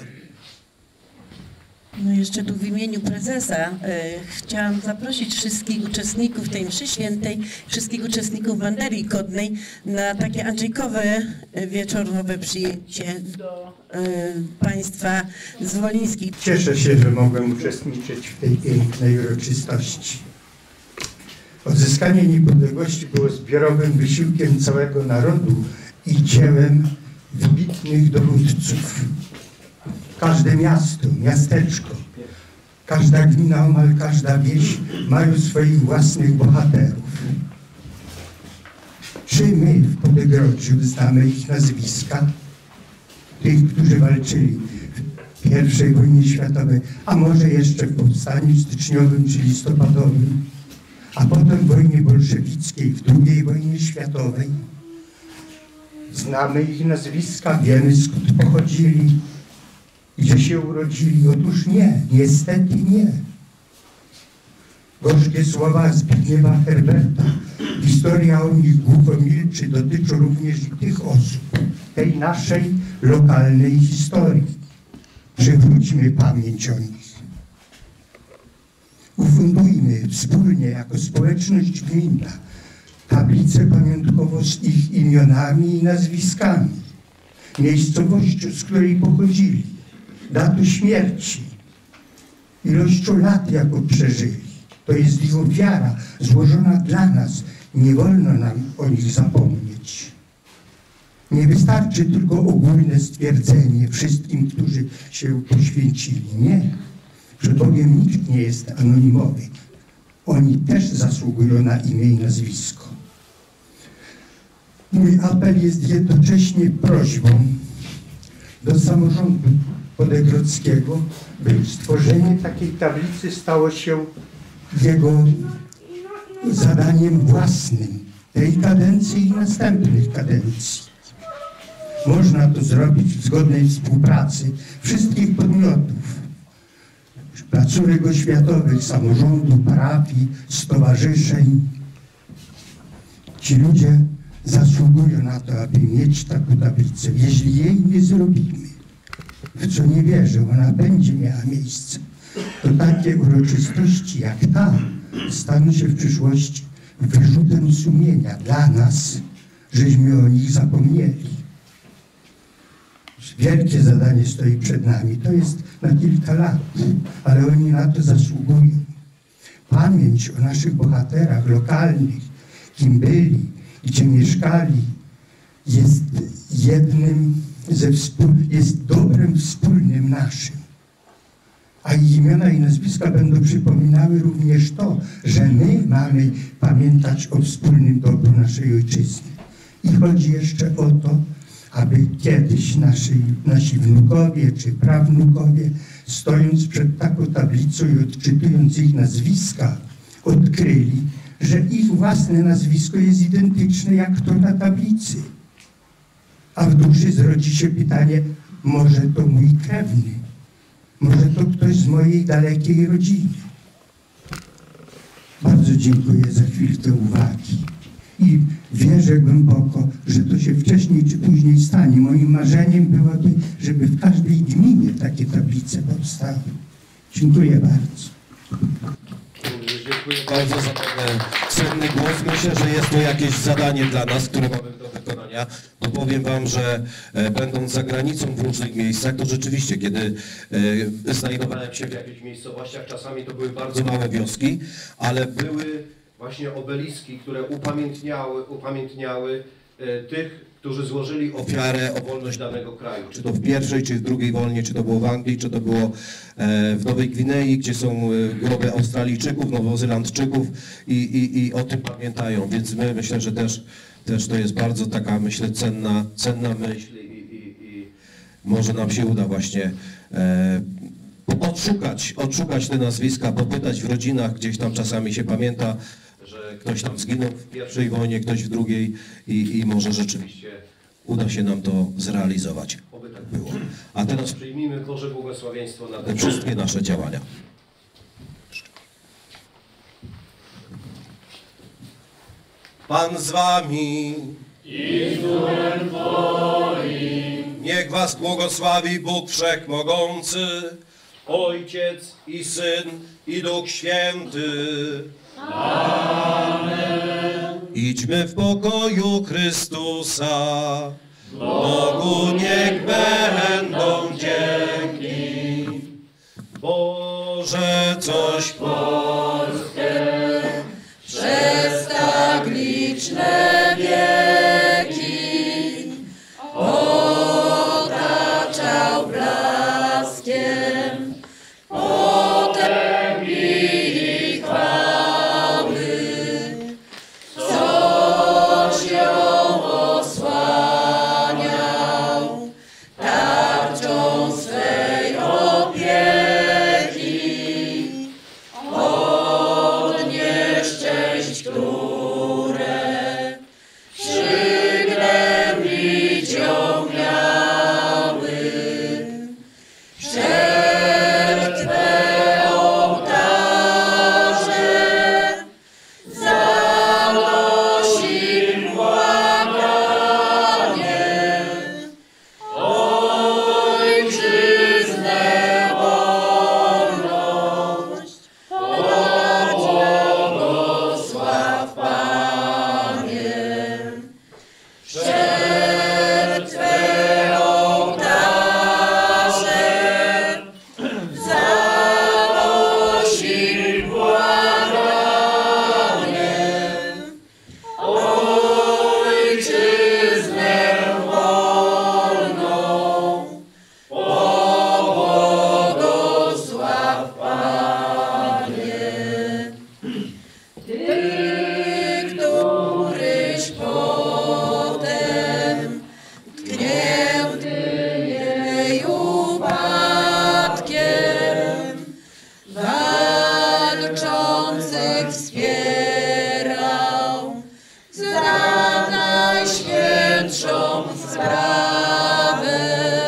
Speaker 1: No jeszcze tu w imieniu prezesa e, chciałam zaprosić wszystkich uczestników tej mszy świętej, wszystkich uczestników Banderii Kodnej na takie andrzejkowe e, wieczorowe przyjęcie do e, państwa z Wolińskich.
Speaker 13: Cieszę się, że mogłem uczestniczyć w tej pięknej uroczystości. Odzyskanie niepodległości było zbiorowym wysiłkiem całego narodu i dziełem wybitnych dowódców. Każde miasto, miasteczko, każda gmina, omal każda wieś mają swoich własnych bohaterów. Czy my w Podegrodziu znamy ich nazwiska? tych, którzy walczyli w pierwszej wojnie światowej, a może jeszcze w powstaniu styczniowym czy listopadowym, a potem w wojnie bolszewickiej, w drugiej wojnie światowej. Znamy ich nazwiska, wiemy skąd pochodzili, gdzie się urodzili. Otóż nie, niestety nie. Gorzkie słowa Zbigniewa Herberta, historia o nich głucho milczy, dotyczą również i tych osób, tej naszej lokalnej historii. Przywróćmy pamięć o nich. Ufundujmy wspólnie jako społeczność gminna tablicę pamiątkową z ich imionami i nazwiskami, miejscowością, z której pochodzili, datą śmierci, ilością lat, jaką przeżyli. To jest ich ofiara złożona dla nas. Nie wolno nam o nich zapomnieć. Nie wystarczy tylko ogólne stwierdzenie wszystkim, którzy się poświęcili. Nie. Przed Bogiem nikt nie jest anonimowy. Oni też zasługują na imię i nazwisko. Mój apel jest jednocześnie prośbą do samorządu podegrodzkiego, by stworzenie takiej tablicy stało się jego zadaniem własnym tej kadencji i następnych kadencji. Można to zrobić w zgodnej współpracy wszystkich podmiotów, placówek oświatowych, samorządu, parafii, stowarzyszeń. Ci ludzie zasługują na to, aby mieć taką tablicę. Jeśli jej nie zrobimy, w co nie wierzę, ona będzie miała miejsce, to takie uroczystości jak ta staną się w przyszłości wyrzutem sumienia dla nas, żeśmy o nich zapomnieli. Wielkie zadanie stoi przed nami. To jest na kilka lat, ale oni na to zasługują. Pamięć o naszych bohaterach lokalnych, kim byli, gdzie mieszkali, jest jednym ze wspól... jest dobrem wspólnym naszym. A ich imiona i nazwiska będą przypominały również to, że my mamy pamiętać o wspólnym dobru naszej ojczyzny. I chodzi jeszcze o to, aby kiedyś nasi, nasi wnukowie czy prawnukowie, stojąc przed taką tablicą i odczytując ich nazwiska, odkryli, że ich własne nazwisko jest identyczne jak to na tablicy. A w duszy zrodzi się pytanie, może to mój krewny, może to ktoś z mojej dalekiej rodziny. Bardzo dziękuję za chwilkę uwagi. I wierzę głęboko, że to się wcześniej czy później stanie. Moim marzeniem byłoby, żeby w każdej gminie takie tablice powstały. Dziękuję bardzo.
Speaker 7: Dziękuję bardzo za ten cenny głos. Myślę, że jest to jakieś zadanie dla nas, które mamy do wykonania. Bo powiem wam, że e, będąc za granicą w różnych miejscach, to rzeczywiście, kiedy e, znajdowałem się w jakichś miejscowościach, czasami to były bardzo małe wioski, ale były właśnie obeliski, które upamiętniały, upamiętniały e, tych, którzy złożyli ofiarę o wolność danego kraju. Czy to w pierwszej, czy w drugiej wojnie, czy to było w Anglii, czy to było e, w Nowej Gwinei, gdzie są e, groby Australijczyków, Nowozelandczyków i, i, i o tym pamiętają. Więc my myślę, że też, też to jest bardzo taka, myślę, cenna, cenna myśl i, i, i może nam się uda właśnie e, odszukać, odszukać te nazwiska, popytać w rodzinach, gdzieś tam czasami się pamięta, że ktoś tam zginął w pierwszej wojnie, ktoś w drugiej i, i może rzeczywiście uda się nam to zrealizować. Oby tak było. A teraz przyjmijmy Boże błogosławieństwo na te wszystkie nasze działania. Pan z wami i z duchem twoim. Niech was błogosławi Bóg Wszechmogący, Ojciec i Syn i Duch Święty. Amen. Idźmy w pokoju Chrystusa. Bogu niech będą dzięki. Boże, coś Polskę
Speaker 10: przez tak liczne wieki otaczał blaskiem potęgi i chwały, coś ją osłaniał, tak które przygnębić ją miały. Przed Twe ołtarze zanosi błaganie, Ojczyznę wolność, pobłogosław Panie. Przed Twe ołtarze zanosi błaganie, Ojczyznę wolną, pobłogosław Panie. Ty, któryś potem tknięty jej upadkiem walczących wspierał za najświętszą sprawę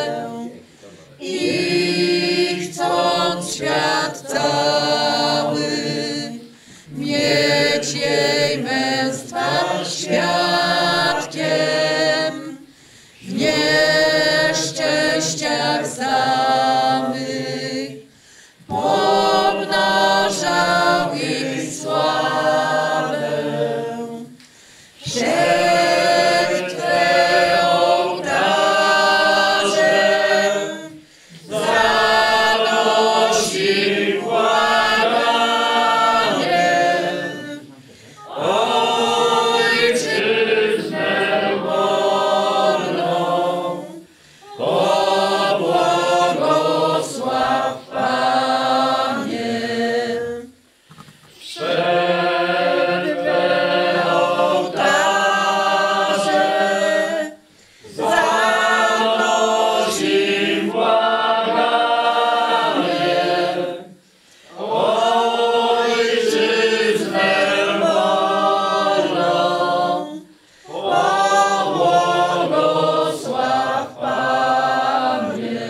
Speaker 10: i chcąc świat cały mieć jej męstwa świadkiem, w nieszczęściach samych pomnażał ich sławę. Przed Twe ołtarze zanosi błaganie, Ojczyznę wolną, pobłogosław Panie. Przed Twe ołtarze zanosi błaganie, Ojczyznę wolną, pobłogosław Panie.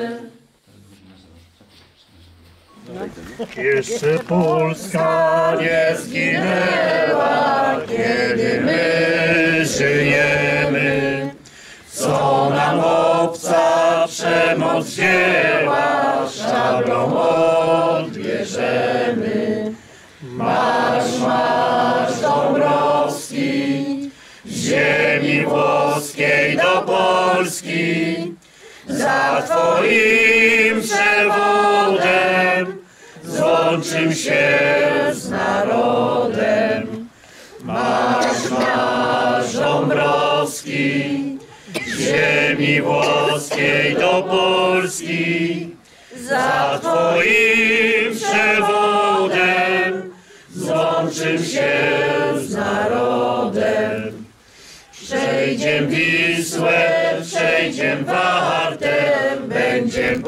Speaker 14: Jeszcze Polska nie zginęła, kiedy my żyjemy. Co nam obca przemoc wzięła, szablą odbierzemy. Marsz, marsz Dąbrowski, z ziemi włoskiej do Polski, za Twoim przewodem złączył się z narodem. Marsz, marsz Dąbrowski, z ziemi włoskiej do Polski, za Twoim przewodem złączył się z narodem. Przejdziem Wisłę, przejdziem Wartę, będziem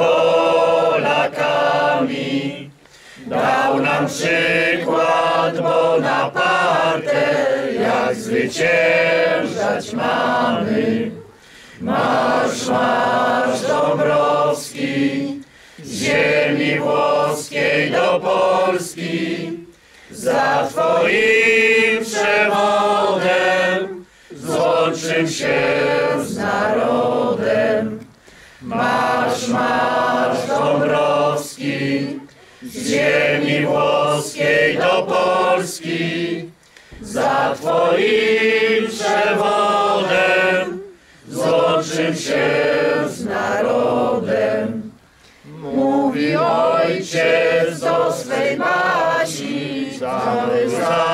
Speaker 14: Polakami. Dał nam przykład Bonaparte, jak zwyciężać mamy. Marsz, marsz Dąbrowski, z ziemi włoskiej do Polski, za Twoim przewodem złączył się z narodem. Marsz, marsz Dąbrowski, z ziemi włoskiej do Polski, za Twoim przewodem złączył się z narodem. Mówi ojciec do swej Basi, cały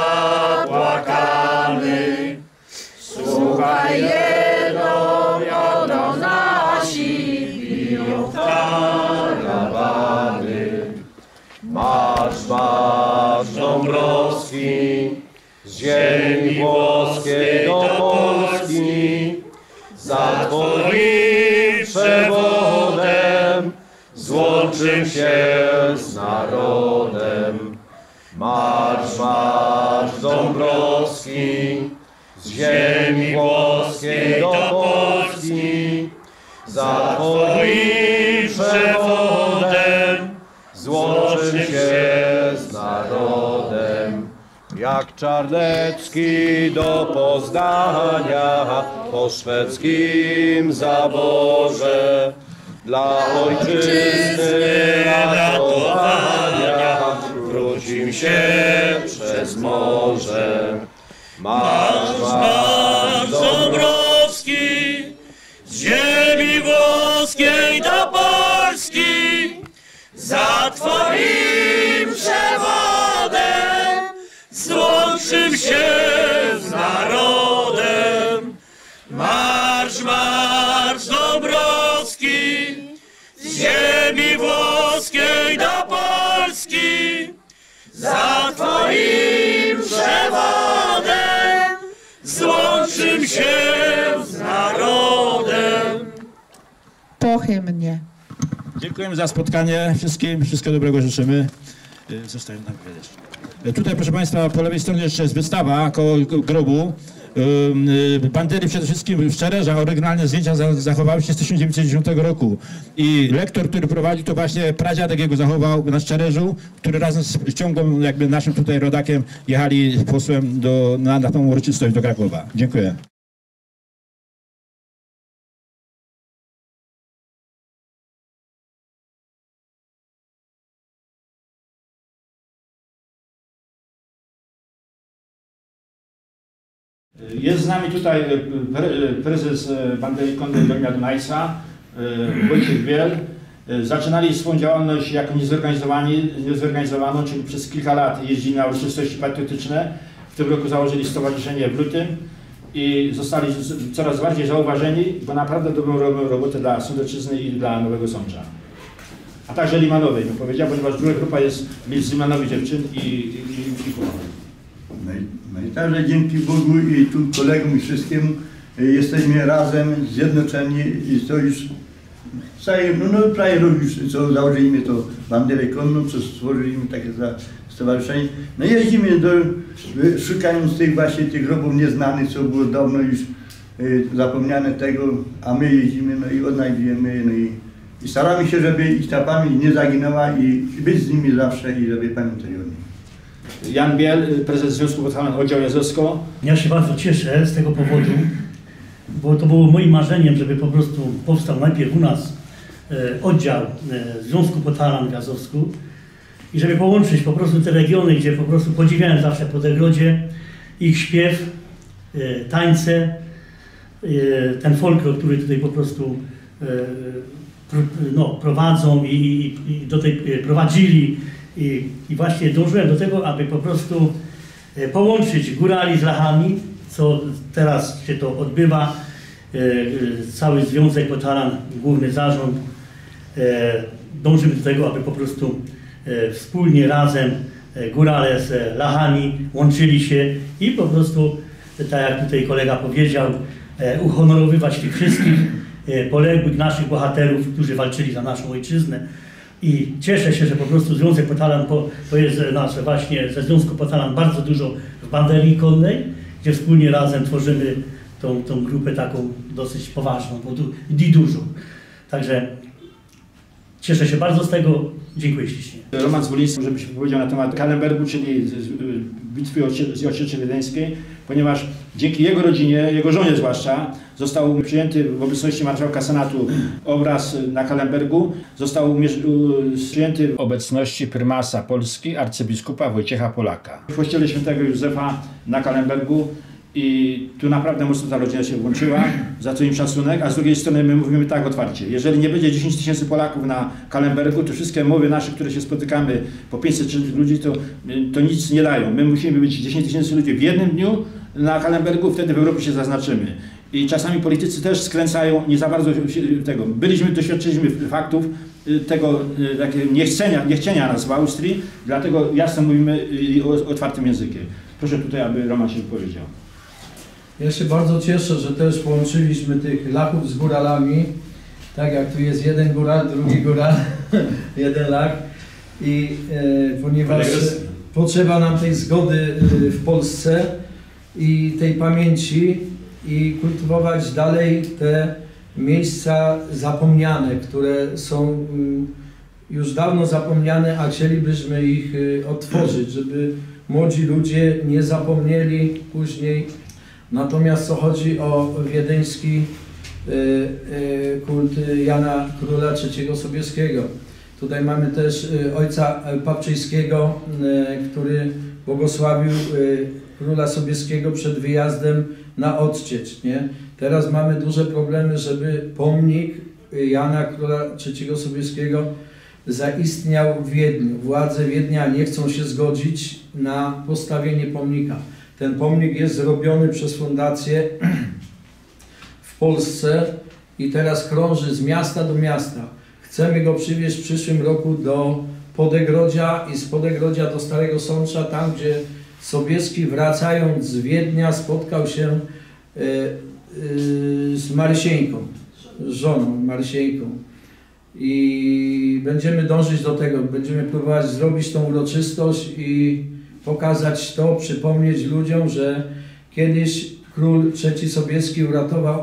Speaker 14: zapłakany. Słuchaj jedno, ono nasi biją karawany.
Speaker 12: Marsz, marsz Dąbrowski, z ziemi włoskiej do Polski, za Twoim przewodem złączył się z narodem. Marsz, marsz Dąbrowski, z ziemi włoskiej do Polski, za Twoim przewodem złączył się z narodem. Jak Czarnecki do Poznania po szwedzkim zaborze dla ojczyzny ratowania wrócił się przez morze. Marsz, marsz Dąbrowski, z ziemi włoskiej do Polski, za Twoim przewodem złączył się z narodem. Marsz, marsz Dąbrowski, z ziemi włoskiej do Polski, za Twoim przewodem złączył się z narodem.
Speaker 15: Pochylnie.
Speaker 2: Dziękujemy za spotkanie wszystkim, wszystkiego dobrego życzymy. Zostałem na chwilę. Tutaj, proszę Państwa, po lewej stronie jeszcze jest wystawa koło grobu. Bandery przede wszystkim w Szczereżach, oryginalne zdjęcia zachowały się z tysiąc dziewięćset dziesiątego roku. I lektor, który prowadził, to właśnie pradziadek jego zachował na Szczerzeżu, który razem z ciągłą jakby naszym tutaj rodakiem jechali posłem do, na, na tą uroczystość do Krakowa. Dziękuję. Jest z nami tutaj prezes Bandery Konnej Dolina Dunajca, Wojciech Biel. Zaczynali swoją działalność jako niezorganizowani, niezorganizowaną, czyli przez kilka lat jeździli na uroczystości patriotyczne. W tym roku założyli stowarzyszenie w lutym i zostali coraz bardziej zauważeni, bo naprawdę dobrą robią robotę dla Sądecczyzny i dla Nowego Sącza. A także Limanowej, bym powiedział, ponieważ druga grupa jest z Limanowej dziewczyn i, i, i, i
Speaker 16: No i, no i także dzięki Bogu i tu kolegom i wszystkim jesteśmy razem, zjednoczeni i to już cały, no, no prawie rok już, co założyliśmy to banderę konną, co stworzyliśmy takie stowarzyszenie. No jeździmy do, szukając tych właśnie tych grobów nieznanych, co było dawno już y, zapomniane tego, a my jeździmy, no i odnajdujemy, no i, i staramy się, żeby ich ta pamięć nie zaginęła i, i być z nimi zawsze i żeby pamiętali o nich.
Speaker 2: Jan Biel, prezes Związku Podhalan Oddział Jazowsko.
Speaker 17: Ja się bardzo cieszę z tego powodu, bo to było moim marzeniem, żeby po prostu powstał najpierw u nas e, oddział e, Związku Podhalan w Jazowsku i żeby połączyć po prostu te regiony, gdzie po prostu podziwiałem zawsze po Degrodzie ich śpiew, e, tańce, e, ten folklor, który tutaj po prostu e, pro, no, prowadzą i, i, i do tej e, prowadzili. I, I właśnie dążyłem do tego, aby po prostu e, połączyć górali z Lachami, co teraz się to odbywa. E, e, cały Związek Podhalan, główny zarząd, e, dążymy do tego, aby po prostu e, wspólnie razem e, górale z Lachami łączyli się i po prostu, tak jak tutaj kolega powiedział, e, uhonorowywać tych wszystkich e, poległych naszych bohaterów, którzy walczyli za naszą ojczyznę. I cieszę się, że po prostu Związek Podhalan, to jest nasze właśnie ze Związku Podhalan bardzo dużo w Banderii Konnej, gdzie wspólnie razem tworzymy tą, tą grupę taką dosyć poważną, bo du, i dużą. Także cieszę się bardzo z tego, dziękuję ślicznie.
Speaker 2: Roman Zwoliński, żebyś powiedział na temat Kalembergu, czyli bitwy z Ocieczy Wiedeńskiej, ponieważ dzięki jego rodzinie, jego żonie zwłaszcza, został przyjęty w obecności marszałka Senatu obraz na Kalembergu, został przyjęty w obecności prymasa Polski, arcybiskupa Wojciecha Polaka. W kościele świętego Józefa na Kalembergu i tu naprawdę mocno ta rodzina się włączyła, za co im szacunek, a z drugiej strony my mówimy tak otwarcie, jeżeli nie będzie dziesięć tysięcy Polaków na Kalembergu, to wszystkie mowy nasze, które się spotykamy po pięćset ludzi, to, to nic nie dają. My musimy być dziesięć tysięcy ludzi w jednym dniu na Kalembergu, wtedy w Europie się zaznaczymy. I czasami politycy też skręcają nie za bardzo tego. Byliśmy, doświadczyliśmy faktów tego takiego niechcenia, niechcienia nas w Austrii, dlatego jasno mówimy otwartym językiem. Proszę tutaj, aby Roman się wypowiedział.
Speaker 18: Ja się bardzo cieszę, że też połączyliśmy tych Lachów z góralami, tak jak tu jest jeden góral, drugi góral, jeden Lach i e, ponieważ potrzeba nam tej zgody w Polsce i tej pamięci i kultywować dalej te miejsca zapomniane, które są już dawno zapomniane, a chcielibyśmy ich odtworzyć, żeby młodzi ludzie nie zapomnieli później. Natomiast co chodzi o wiedeński kult Jana Króla trzeciego Sobieskiego. Tutaj mamy też ojca Papczyńskiego, który błogosławił króla Sobieskiego przed wyjazdem na odciecz. Nie? Teraz mamy duże problemy, żeby pomnik Jana Króla trzeciego Sobieskiego zaistniał w Wiedniu. Władze Wiednia nie chcą się zgodzić na postawienie pomnika. Ten pomnik jest zrobiony przez fundację w Polsce i teraz krąży z miasta do miasta. Chcemy go przywieźć w przyszłym roku do Podegrodzia i z Podegrodzia do Starego Sącza, tam gdzie Sobieski, wracając z Wiednia, spotkał się y, y, z Marysieńką, z żoną Marysieńką. I będziemy dążyć do tego, będziemy próbować zrobić tą uroczystość i pokazać to, przypomnieć ludziom, że kiedyś król trzeci Sobieski uratował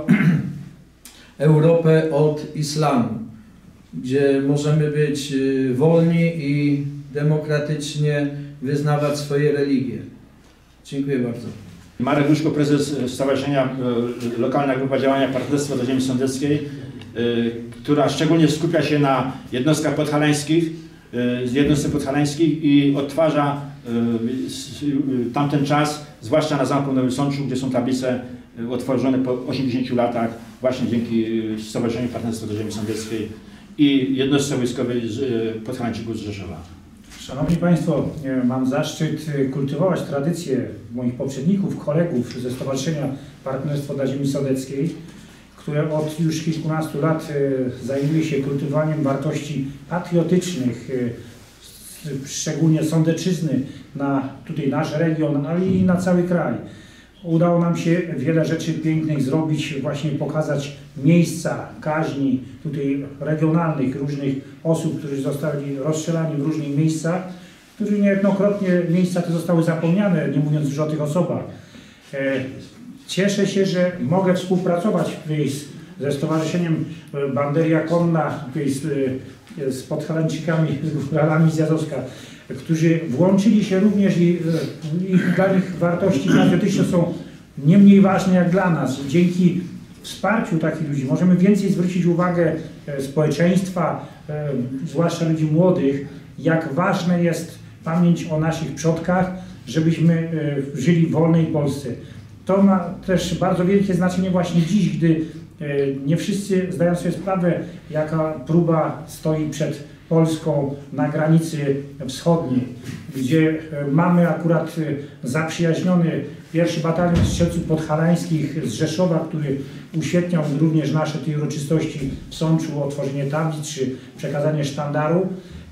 Speaker 18: Europę od islamu, gdzie możemy być wolni i demokratycznie wyznawać swoje religie. Dziękuję bardzo.
Speaker 2: Marek Duszko, prezes Stowarzyszenia Lokalna Grupa Działania Partnerstwo dla Ziemi Sądeckiej, która szczególnie skupia się na jednostkach podhalańskich, jednostce podhalańskich i odtwarza tamten czas, zwłaszcza na Zamku w Nowym Sączu, gdzie są tablice otworzone po osiemdziesięciu latach właśnie dzięki Stowarzyszeniu Partnerstwo dla Ziemi Sądeckiej i jednostce wojskowej Podhalańczyków z Rzeszowa.
Speaker 19: Szanowni Państwo, mam zaszczyt kultywować tradycję moich poprzedników, kolegów ze Stowarzyszenia Partnerstwo dla Ziemi Sądeckiej, które od już kilkunastu lat zajmuje się kultywowaniem wartości patriotycznych, szczególnie sądeczyzny na tutaj nasz region, ale i na cały kraj. Udało nam się wiele rzeczy pięknych zrobić, właśnie pokazać miejsca kaźni tutaj regionalnych, różnych osób, którzy zostali rozstrzelani w różnych miejscach, którzy niejednokrotnie miejsca te zostały zapomniane, nie mówiąc już o tych osobach. Cieszę się, że mogę współpracować tutaj ze Stowarzyszeniem Banderia Konna, tutaj z, z Podhalańczykami, z góralami z Jazowska, którzy włączyli się również i, i dla nich wartości patriotyczne są nie mniej ważne jak dla nas. Dzięki wsparciu takich ludzi możemy więcej zwrócić uwagę społeczeństwa, zwłaszcza ludzi młodych, jak ważna jest pamięć o naszych przodkach, żebyśmy żyli w wolnej Polsce. To ma też bardzo wielkie znaczenie właśnie dziś, gdy nie wszyscy zdają sobie sprawę, jaka próba stoi przed Polską na granicy wschodniej, gdzie mamy akurat zaprzyjaźniony pierwszy batalion strzelców podhalańskich z Rzeszowa, który uświetniał również nasze tej uroczystości w Sączu, otworzenie tablic czy przekazanie sztandaru.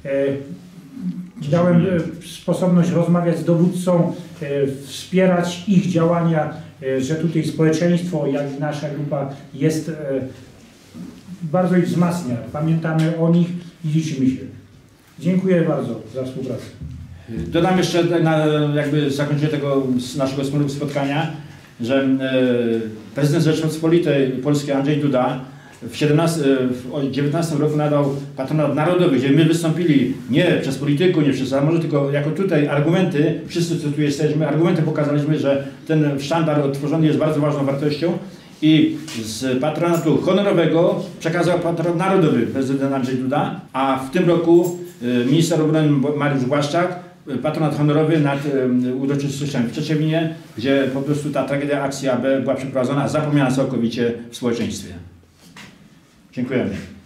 Speaker 19: Miałem sposobność rozmawiać z dowódcą, wspierać ich działania, że tutaj społeczeństwo, jak i nasza grupa jest, bardzo ich wzmacnia. Pamiętamy o nich i liczymy się. Dziękuję bardzo za współpracę.
Speaker 2: Dodam jeszcze na jakby zakończenie tego naszego wspólnego spotkania, że prezydent Rzeczypospolitej Polskiej Andrzej Duda w dziewiętnastym roku nadał patronat narodowy, gdzie my wystąpili nie przez polityków, nie przez samorząd, tylko jako tutaj argumenty, wszyscy co tu jesteśmy, argumenty pokazaliśmy, że ten sztandar odtworzony jest bardzo ważną wartością i z patronatu honorowego przekazał patronat narodowy prezydent Andrzej Duda, a w tym roku minister obrony Mariusz Błaszczak patronat honorowy nad uroczystościami w Czeczewinie, gdzie po prostu ta tragedia akcji A B była przeprowadzona, zapomniana całkowicie w społeczeństwie. Dziękujemy.